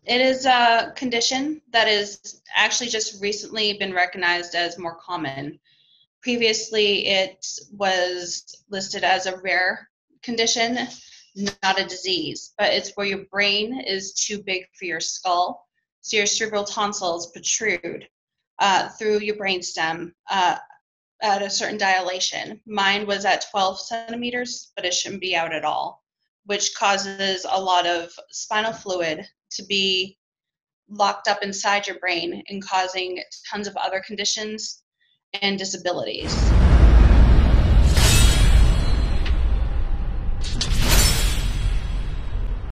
It is a condition that is actually just recently been recognized as more common. Previously, it was listed as a rare condition, not a disease, but it's where your brain is too big for your skull, so your cerebral tonsils protrude through your brainstem at a certain dilation. Mine was at 12 centimeters, but it shouldn't be out at all, which causes a lot of spinal fluid to be locked up inside your brain and causing tons of other conditions and disabilities.